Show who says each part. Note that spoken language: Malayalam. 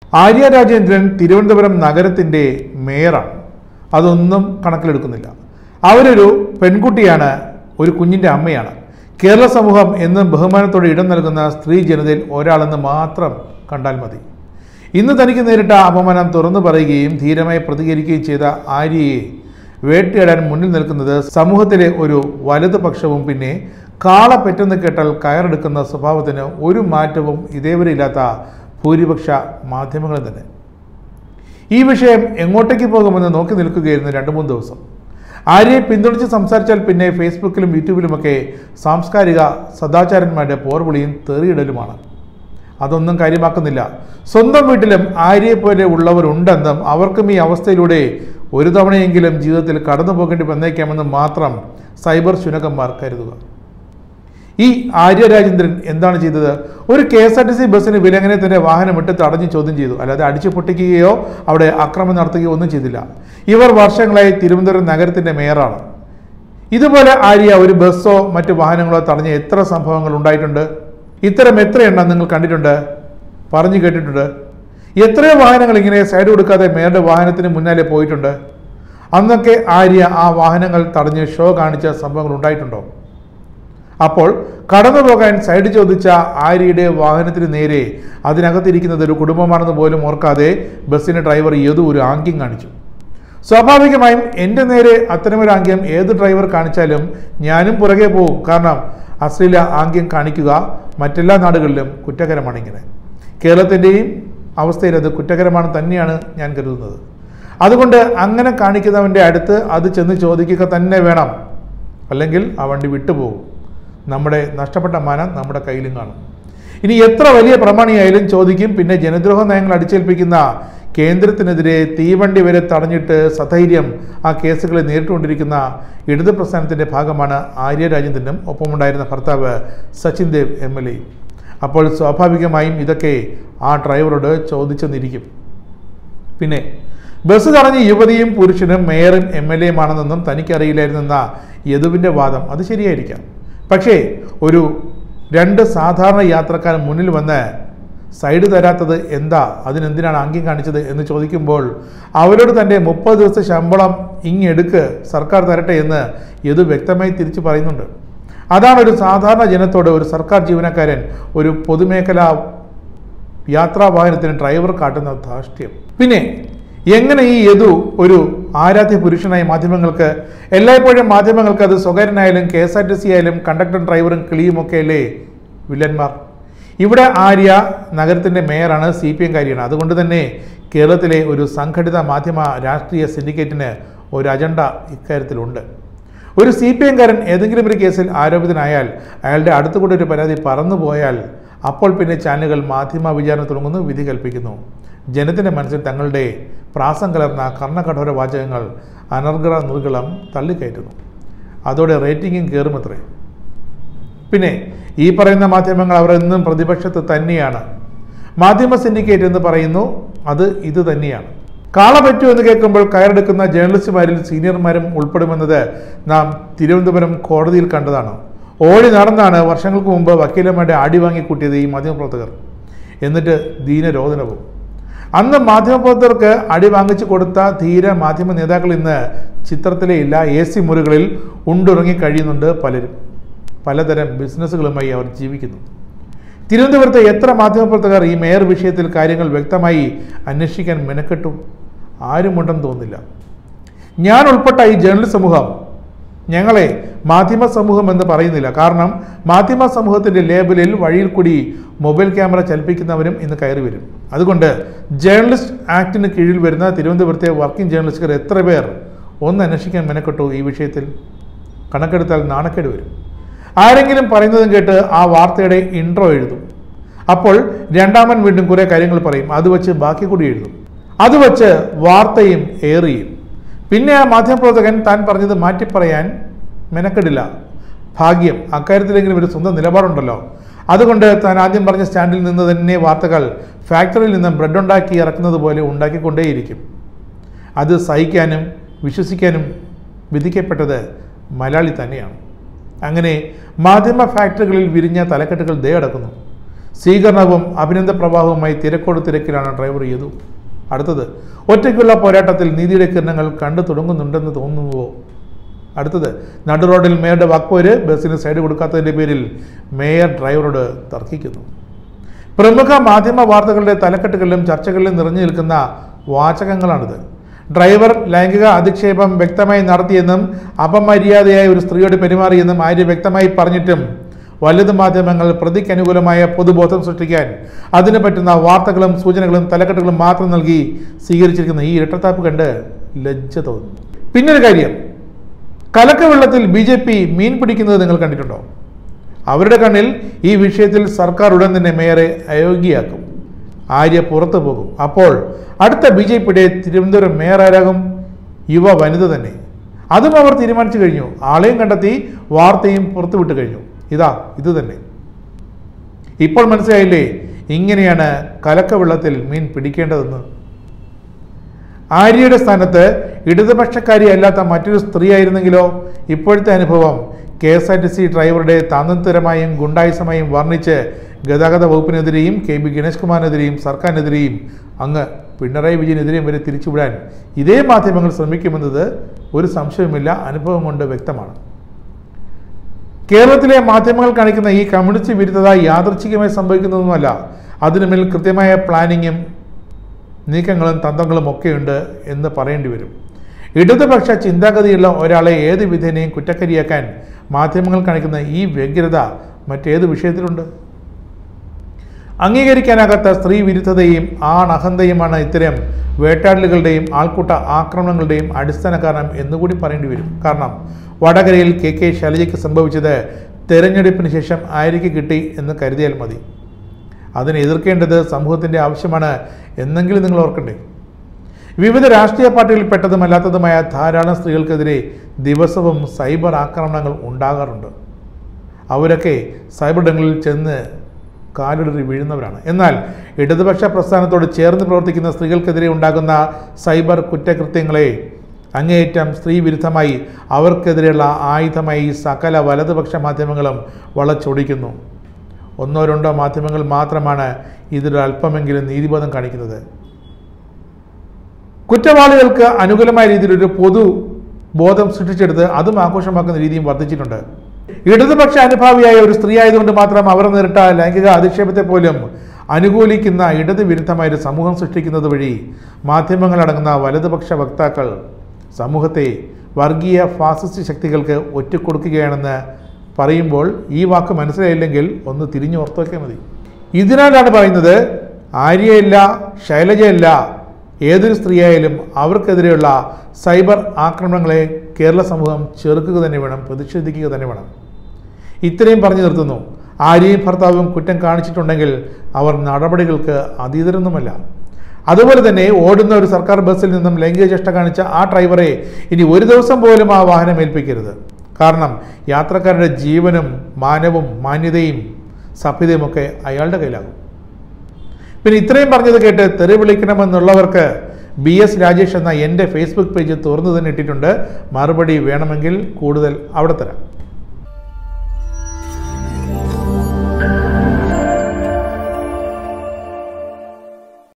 Speaker 1: ആര്യ രാജേന്ദ്രൻ തിരുവനന്തപുരം നഗരത്തിൻ്റെ മേയറാണ്. അതൊന്നും കണക്കിലെടുക്കുന്നില്ല. അവരൊരു പെൺകുട്ടിയാണ്, ഒരു കുഞ്ഞിൻ്റെ അമ്മയാണ്. കേരള സമൂഹം എന്നും ബഹുമാനത്തോടെ ഇടം നൽകുന്ന സ്ത്രീ ജനതയിൽ ഒരാളെന്ന് മാത്രം കണ്ടാൽ മതി. ഇന്ന് തനിക്ക് നേരിട്ട അപമാനം തുറന്നു പറയുകയും ധീരമായി പ്രതികരിക്കുകയും ചെയ്ത ആര്യയെ വേട്ടയാടാൻ മുന്നിൽ നിൽക്കുന്നത് സമൂഹത്തിലെ ഒരു വലതുപക്ഷവും പിന്നെ കാള പെട്ടെന്ന് കേട്ടാൽ കയറെടുക്കുന്ന സ്വഭാവത്തിന് ഒരു മാറ്റവും ഇതേവരെ ഇല്ലാത്ത ഭൂരിപക്ഷ മാധ്യമങ്ങളും തന്നെ. ഈ വിഷയം എങ്ങോട്ടേക്ക് പോകുമെന്ന് നോക്കി നിൽക്കുകയായിരുന്നു 2-3 ദിവസം. ആര്യയെ പിന്തുണച്ച് സംസാരിച്ചാൽ പിന്നെ ഫേസ്ബുക്കിലും യൂട്യൂബിലുമൊക്കെ സാംസ്കാരിക സദാചാരന്മാരുടെ പോർവിളിയും തെറിയിടലുമാണ്. അതൊന്നും കാര്യമാക്കുന്നില്ല. സ്വന്തം വീട്ടിലും ആര്യയെപ്പോലെ ഉള്ളവരുണ്ടെന്നും അവർക്കും ഈ അവസ്ഥയിലൂടെ ഒരു തവണയെങ്കിലും ജീവിതത്തിൽ കടന്നു പോകേണ്ടി വന്നേക്കാമെന്ന് മാത്രം സൈബർ ശുനകന്മാർ കരുതുക. ഈ ആര്യ രാജേന്ദ്രൻ എന്താണ് ചെയ്തത്? ഒരു KSRTC ബസ്സിന് വിലങ്ങനെ തന്നെ വാഹനമിട്ട് തടഞ്ഞ് ചോദ്യം ചെയ്തു. അല്ലാതെ അടിച്ചു പൊട്ടിക്കുകയോ അവിടെ ആക്രമണം നടത്തുകയോ ഒന്നും ചെയ്തില്ല. ഇവർ വർഷങ്ങളായി തിരുവനന്തപുരം നഗരത്തിൻ്റെ മേയറാണ്. ഇതുപോലെ ആര്യ ഒരു ബസ്സോ മറ്റു വാഹനങ്ങളോ തടഞ്ഞ എത്ര സംഭവങ്ങൾ ഉണ്ടായിട്ടുണ്ട്? ഇത്തരം എത്ര എണ്ണം നിങ്ങൾ കണ്ടിട്ടുണ്ട്, പറഞ്ഞു കേട്ടിട്ടുണ്ട്? എത്രയോ വാഹനങ്ങൾ ഇങ്ങനെ സൈഡ് കൊടുക്കാതെ മേയറുടെ വാഹനത്തിന് മുന്നാലെ പോയിട്ടുണ്ട്. അന്നൊക്കെ ആര്യ ആ വാഹനങ്ങൾ തടഞ്ഞ് ഷോ കാണിച്ച സംഭവങ്ങൾ ഉണ്ടായിട്ടുണ്ടോ? അപ്പോൾ കടന്നു പോകാൻ സൈഡ് ചോദിച്ച ആര്യയുടെ വാഹനത്തിന് നേരെ അതിനകത്തിരിക്കുന്നത് ഒരു കുടുംബമാണെന്ന് പോലും ഓർക്കാതെ ബസ്സിൻ്റെ ഡ്രൈവർ ഏതോ ഒരു ആംഗ്യം കാണിച്ചു. സ്വാഭാവികമായും എൻ്റെ നേരെ അത്തരമൊരു ആംഗ്യം ഏത് ഡ്രൈവർ കാണിച്ചാലും ഞാനും പുറകെ പോകും. കാരണം അശ്ലീല ആംഗ്യം കാണിക്കുക മറ്റെല്ലാ നാടുകളിലും കുറ്റകരമാണ്. ഇങ്ങനെ കേരളത്തിൻ്റെയും അവസ്ഥയിൽ അത് കുറ്റകരമാണ് തന്നെയാണ് ഞാൻ കരുതുന്നത്. അതുകൊണ്ട് അങ്ങനെ കാണിക്കുന്നവൻ്റെ അടുത്ത് അത് ചെന്ന് ചോദിക്കുക തന്നെ വേണം. അല്ലെങ്കിൽ ആ വണ്ടി വിട്ടുപോകും. നമ്മുടെ നഷ്ടപ്പെട്ട മാനം നമ്മുടെ കയ്യിലും കാണും. ഇനി എത്ര വലിയ പ്രമാണിയായാലും ചോദിക്കും. പിന്നെ ജനദ്രോഹ നയങ്ങൾ അടിച്ചേൽപ്പിക്കുന്ന കേന്ദ്രത്തിനെതിരെ തീവണ്ടി വരെ തടഞ്ഞിട്ട് സധൈര്യം ആ കേസുകളെ നേരിട്ടുകൊണ്ടിരിക്കുന്ന ഇടതു പ്രസ്ഥാനത്തിൻ്റെ ഭാഗമാണ് ആര്യ രാജേന്ദ്രനും ഒപ്പമുണ്ടായിരുന്ന ഭർത്താവ് സച്ചിൻ ദേവ് MLA. അപ്പോൾ സ്വാഭാവികമായും ഇതൊക്കെ ആ ഡ്രൈവറോട് ചോദിച്ചെന്നിരിക്കും. പിന്നെ ബസ് തടഞ്ഞ യുവതിയും പുരുഷനും മേയറും MLAയുമാണെന്നൊന്നും തനിക്കറിയില്ലായിരുന്നെന്ന യദുവിൻ്റെ വാദം അത് ശരിയായിരിക്കാം. പക്ഷേ ഒരു 2 സാധാരണ യാത്രക്കാർ മുന്നിൽ വന്ന് സൈഡ് തരാത്തത് എന്താ, അതിനെന്തിനാണ് ആംഗ്യം കാണിച്ചത് എന്ന് ചോദിക്കുമ്പോൾ അവരോട് തൻ്റെ 30 ദിവസത്തെ ശമ്പളം ഇങ്ങെടുക്ക്, സർക്കാർ തരട്ടെ എന്ന് യദു വ്യക്തമായി തിരിച്ചു പറയുന്നുണ്ട്. അതാണ് ഒരു സാധാരണ ജനത്തോട് ഒരു സർക്കാർ ജീവനക്കാരൻ ഒരു പൊതുമേഖലാ യാത്രാ വാഹനത്തിന് ഡ്രൈവർ കാട്ടുന്ന ധാർഷ്ട്യം. പിന്നെ എങ്ങനെ ഈ യദു ഒരു ആരാധ്യ പുരുഷനായി മാധ്യമങ്ങൾക്ക് എല്ലായ്പ്പോഴും മാധ്യമങ്ങൾക്ക് അത് സ്വകാര്യനായാലും KSRTC ആയാലും കണ്ടക്ടറും ഡ്രൈവറും കിളിയുമൊക്കെ അല്ലേ വില്ലന്മാർ? ഇവിടെ ആര്യ നഗരത്തിൻ്റെ മേയറാണ്, CPM കാരിയാണ്. അതുകൊണ്ട് തന്നെ കേരളത്തിലെ ഒരു സംഘടിത മാധ്യമ രാഷ്ട്രീയ സിൻഡിക്കേറ്റിന് ഒരു അജണ്ട ഇക്കാര്യത്തിലുണ്ട്. ഒരു CPM കാരൻ ഏതെങ്കിലും ഒരു കേസിൽ ആരോപിതനായാൽ അയാളുടെ അടുത്തുകൂടെ ഒരു പരാതി പറന്നു പോയാൽ അപ്പോൾ പിന്നെ ചാനലുകൾ മാധ്യമ വിചാരണ തുടങ്ങുന്നു, വിധി കൽപ്പിക്കുന്നു. ജനത്തിൻ്റെ മനസ്സിൽ തങ്ങളുടെ പ്രാസം കലർന്ന കർണകഠോര വാചകങ്ങൾ അനർഗള നിർഗളം തള്ളിക്കയറ്റുന്നു. അതോടെ റേറ്റിംഗും കയറുമത്രേ. പിന്നെ ഈ പറയുന്ന മാധ്യമങ്ങൾ അവർ എന്നും പ്രതിപക്ഷത്ത് തന്നെയാണ്. മാധ്യമ സിൻഡിക്കേറ്റ് എന്ന് പറയുന്നു, അത് ഇത് തന്നെയാണ്. കാള പറ്റൂ എന്ന് കേൾക്കുമ്പോൾ കയറെടുക്കുന്ന ജേർണലിസ്റ്റുമാരിൽ സീനിയർമാരും ഉൾപ്പെടുമെന്നത് നാം തിരുവനന്തപുരം കോടതിയിൽ കണ്ടതാണ്. ഓടി നടന്നാണ് വർഷങ്ങൾക്ക് മുമ്പ് വക്കീലന്മാരുടെ അടി വാങ്ങിക്കൂട്ടിയത് ഈ മാധ്യമപ്രവർത്തകർ. എന്നിട്ട് ദീനരോധനവും. അന്ന് മാധ്യമപ്രവർത്തകർക്ക് അടി വാങ്ങിച്ചു കൊടുത്ത ധീര മാധ്യമ നേതാക്കൾ ഇന്ന് ചിത്രത്തിലേ ഇല്ല. AC മുറികളിൽ ഉണ്ടുറങ്ങി കഴിയുന്നുണ്ട് പലരും. പലതരം ബിസിനസ്സുകളുമായി അവർ ജീവിക്കുന്നു. തിരുവനന്തപുരത്തെ എത്ര മാധ്യമപ്രവർത്തകർ ഈ മേയർ വിഷയത്തിൽ കാര്യങ്ങൾ വ്യക്തമായി അന്വേഷിക്കാൻ മെനക്കെട്ടു? ആരുമുണ്ടെന്ന് തോന്നുന്നില്ല. ഞാൻ ഉൾപ്പെട്ട ഈ ജേർണലിസ്റ്റ് സമൂഹം ഞങ്ങളെ മാധ്യമ സമൂഹം എന്ന് പറയുന്നില്ല. കാരണം മാധ്യമ സമൂഹത്തിൻ്റെ ലേബലിൽ വഴിയിൽ കൂടി മൊബൈൽ ക്യാമറ ചലിപ്പിക്കുന്നവരും ഇന്ന് കയറി വരും. അതുകൊണ്ട് ജേർണലിസ്റ്റ് ആക്ടിന് കീഴിൽ വരുന്ന തിരുവനന്തപുരത്തെ വർക്കിംഗ് ജേർണലിസ്റ്റുകാർ എത്ര പേർ ഒന്ന് അന്വേഷിക്കാൻ മെനക്കെട്ടു ഈ വിഷയത്തിൽ? കണക്കെടുത്താൽ നാണക്കേട് വരും. ആരെങ്കിലും പറയുന്നതും കേട്ട് ആ വാർത്തയുടെ ഇൻട്രോ എഴുതും. അപ്പോൾ രണ്ടാമൻ വീണ്ടും കുറേ കാര്യങ്ങൾ പറയും. അത് വെച്ച് ബാക്കി കൂടി എഴുതും. അത് വെച്ച് വാർത്തയും ഏറിയും. പിന്നെ ആ മാധ്യമപ്രവർത്തകൻ താൻ പറഞ്ഞത് മാറ്റിപ്പറയാൻ മെനക്കെടില്ല. ഭാഗ്യം, അക്കാര്യത്തിലെങ്കിലും ഒരു സ്വന്തം നിലപാടുണ്ടല്ലോ. അതുകൊണ്ട് താൻ ആദ്യം പറഞ്ഞ സ്റ്റാൻഡിൽ നിന്ന് തന്നെ വാർത്തകൾ ഫാക്ടറിയിൽ നിന്ന് ബ്രെഡ് ഉണ്ടാക്കി ഇറക്കുന്നത് പോലെ ഉണ്ടാക്കിക്കൊണ്ടേയിരിക്കും. അത് സഹിക്കാനും വിശ്വസിക്കാനും വിധിക്കപ്പെട്ടത് മലയാളി തന്നെയാണ്. അങ്ങനെ മാധ്യമ ഫാക്ടറികളിൽ വിരിഞ്ഞ തലക്കെട്ടുകൾ ദേ അടക്കുന്നു. സ്വീകരണവും അഭിനന്ദ പ്രവാഹവുമായി തിരക്കോട് തിരക്കിലാണ് ഡ്രൈവർ യദു. അടുത്തത്, ഒറ്റയ്ക്കുള്ള പോരാട്ടത്തിൽ നീതിയുടെ കിരണങ്ങൾ കണ്ടു തുടങ്ങുന്നുണ്ടെന്ന് തോന്നുന്നുവോ? അടുത്തത്, നടു റോഡിൽ മേയറുടെ വാക്പോര്, ബസ്സിന് സൈഡ് കൊടുക്കാത്തതിൻ്റെ പേരിൽ മേയർ ഡ്രൈവറോട് തർക്കിക്കുന്നു. പ്രമുഖ മാധ്യമ വാർത്തകളുടെ തലക്കെട്ടുകളിലും ചർച്ചകളിലും നിറഞ്ഞു നിൽക്കുന്ന വാചകങ്ങളാണിത്. ഡ്രൈവർ ലൈംഗിക അധിക്ഷേപം വ്യക്തമായി നടത്തിയെന്നും അപമര്യാദയായ ഒരു സ്ത്രീയോട് പെരുമാറിയെന്നും ആര്യ വ്യക്തമായി പറഞ്ഞിട്ടും വലുത് മാധ്യമങ്ങൾ പ്രതിക്ക് അനുകൂലമായ പൊതുബോധം സൃഷ്ടിക്കാൻ അതിന് പറ്റുന്ന വാർത്തകളും സൂചനകളും തലക്കെട്ടുകളും മാത്രം നൽകി സ്വീകരിച്ചിരിക്കുന്ന ഈ ഇരട്ടത്താപ്പ് കണ്ട് ലജ്ജ തോന്നുന്നു. പിന്നൊരു കാര്യം, കലക്കവെള്ളത്തിൽ BJP മീൻ പിടിക്കുന്നത് നിങ്ങൾ കണ്ടിട്ടുണ്ടോ? അവരുടെ കണ്ണിൽ ഈ വിഷയത്തിൽ സർക്കാർ ഉടൻ തന്നെ മേയറെ അയോഗ്യയാക്കും. ആര്യ പുറത്തു പോകും. അപ്പോൾ അടുത്ത BJPയുടെ തിരുവനന്തപുരം മേയർ ആരാകും? യുവ വനിത തന്നെ. അതും അവർ തീരുമാനിച്ചു കഴിഞ്ഞു. ആളെയും കണ്ടെത്തി, വാർത്തയും പുറത്തുവിട്ട് കഴിഞ്ഞു. ഇത് തന്നെ. ഇപ്പോൾ മനസ്സിലായില്ലേ ഇങ്ങനെയാണ് കലക്കവെള്ളത്തിൽ മീൻ പിടിക്കേണ്ടതെന്ന്? ആര്യയുടെ സ്ഥാനത്ത് ഇടതുപക്ഷക്കാരി അല്ലാത്ത മറ്റൊരു സ്ത്രീ ആയിരുന്നെങ്കിലോ? ഇപ്പോഴത്തെ അനുഭവം KSRTC ഡ്രൈവറുടെ തന്ത്രപരമായും ഗുണ്ടായുസമായും വർണ്ണിച്ച് ഗതാഗത വകുപ്പിനെതിരെയും KB ഗണേഷ് കുമാറിനെതിരെയും സർക്കാരിനെതിരെയും അങ്ങ് പിണറായി വിജയനെതിരെയും വരെ തിരിച്ചുവിടാൻ ഇതേ മാധ്യമങ്ങൾ ശ്രമിക്കുമെന്നത് ഒരു സംശയവുമില്ല, അനുഭവം കൊണ്ട് വ്യക്തമാണ്. കേരളത്തിലെ മാധ്യമങ്ങൾ കാണിക്കുന്ന ഈ കമ്മ്യൂണിസ്റ്റ് വിരുദ്ധത യാദൃച്ഛികമായി സംഭവിക്കുന്നതൊന്നുമല്ല. അതിനുമേൽ കൃത്യമായ പ്ലാനിങ്ങും നീക്കങ്ങളും തന്ത്രങ്ങളും ഒക്കെയുണ്ട് എന്ന് പറയേണ്ടി വരും. ഇടതുപക്ഷ ചിന്താഗതിയുള്ള ഒരാളെ ഏത് വിധേനയും കുറ്റക്കാരിയാക്കാൻ മാധ്യമങ്ങൾ കാണിക്കുന്ന ഈ വ്യഗ്രത മറ്റേത് വിഷയത്തിലുണ്ട്? അംഗീകരിക്കാനാകാത്ത സ്ത്രീ വിരുദ്ധതയും ആണഹന്തയുമാണ് ഇത്തരം വേട്ടാടലുകളുടെയും ആൾക്കൂട്ട ആക്രമണങ്ങളുടെയും അടിസ്ഥാന കാരണം എന്നുകൂടി പറയേണ്ടി വരും. കാരണം വടകരയിൽ KK ശൈലജയ്ക്ക് സംഭവിച്ചത് തെരഞ്ഞെടുപ്പിന് ശേഷം ആര്യയ്ക്ക് കിട്ടി എന്ന് കരുതിയാൽ മതി. അതിനെ എതിർക്കേണ്ടത് സമൂഹത്തിൻ്റെ ആവശ്യമാണ് എന്നെങ്കിലും നിങ്ങൾ ഓർക്കണ്ടേ? വിവിധ രാഷ്ട്രീയ പാർട്ടികളിൽപ്പെട്ടതുമല്ലാത്തതുമായ ധാരാളം സ്ത്രീകൾക്കെതിരെ ദിവസവും സൈബർ ആക്രമണങ്ങൾ ഉണ്ടാകാറുണ്ട്. അവരൊക്കെ സൈബർ ഇടങ്ങളിൽ ചെന്ന് കാലിടറി വീഴുന്നവരാണ്. എന്നാൽ ഇടതുപക്ഷ പ്രസ്ഥാനത്തോട് ചേർന്ന് പ്രവർത്തിക്കുന്ന സ്ത്രീകൾക്കെതിരെ ഉണ്ടാകുന്ന സൈബർ കുറ്റകൃത്യങ്ങളെ അങ്ങേയറ്റം സ്ത്രീ വിരുദ്ധമായി അവർക്കെതിരെയുള്ള ആയുധമായി സകല വലതുപക്ഷ മാധ്യമങ്ങളും വളച്ചൊടിക്കുന്നു. ഒന്നോ രണ്ടോ മാധ്യമങ്ങൾ മാത്രമാണ് ഇതിലൊരു അല്പമെങ്കിലും നീതിബോധം കാണിക്കുന്നത്. കുറ്റവാളികൾക്ക് അനുകൂലമായ രീതിയിലൊരു പൊതു ബോധം സൃഷ്ടിച്ചെടുത്ത് അതും ആഘോഷമാക്കുന്ന രീതിയും വർദ്ധിച്ചിട്ടുണ്ട്. ഇടതുപക്ഷ അനുഭാവിയായ ഒരു സ്ത്രീ ആയതുകൊണ്ട് മാത്രം അവർ നേരിട്ട ലൈംഗിക അധിക്ഷേപത്തെ പോലും അനുകൂലിക്കുന്ന ഇടത് വിരുദ്ധമായൊരു സമൂഹം സൃഷ്ടിക്കുന്നത് വഴി മാധ്യമങ്ങളടങ്ങുന്ന വലതുപക്ഷ വക്താക്കൾ സമൂഹത്തെ വർഗീയ ഫാസിസ്റ്റ് ശക്തികൾക്ക് ഒറ്റുകൊടുക്കുകയാണെന്ന് പറയുമ്പോൾ ഈ വാക്ക് മനസ്സിലായില്ലെങ്കിൽ ഒന്ന് തിരിഞ്ഞു ഓർത്തു വയ്ക്കാൻ മതി. ഇതിനാലാണ് പറയുന്നത്, ആര്യയല്ല, ശൈലജയല്ല, ഏതൊരു സ്ത്രീയായാലും അവർക്കെതിരെയുള്ള സൈബർ ആക്രമണങ്ങളെ കേരള സമൂഹം ചെറുക്കുക തന്നെ വേണം, പ്രതിഷേധിക്കുക തന്നെ വേണം. ഇത്രയും പറഞ്ഞു നിർത്തുന്നു. ആര്യയും ഭർത്താവും കുറ്റം കാണിച്ചിട്ടുണ്ടെങ്കിൽ അവർ നടപടികൾക്ക് അതീതരൊന്നുമല്ല. അതുപോലെ തന്നെ ഓടുന്ന ഒരു സർക്കാർ ബസ്സിൽ നിന്നും ലൈംഗിക ചേഷ്ട കാണിച്ച ആ ഡ്രൈവറെ ഇനി ഒരു ദിവസം പോലും ആ വാഹനം ഏൽപ്പിക്കരുത്. കാരണം യാത്രക്കാരുടെ ജീവനും മാനവും മാന്യതയും സഭ്യതയും ഒക്കെ അയാളുടെ കയ്യിലാകും. പിന്നെ ഇത്രയും പറഞ്ഞത് കേട്ട് തെറി വിളിക്കണമെന്നുള്ളവർക്ക് BS രാജേഷ് എന്ന എൻ്റെ Facebook പേജ് തുറന്നു തന്നെ ഇട്ടിട്ടുണ്ട്. മറുപടി വേണമെങ്കിൽ കൂടുതൽ അവിടെ തരാം.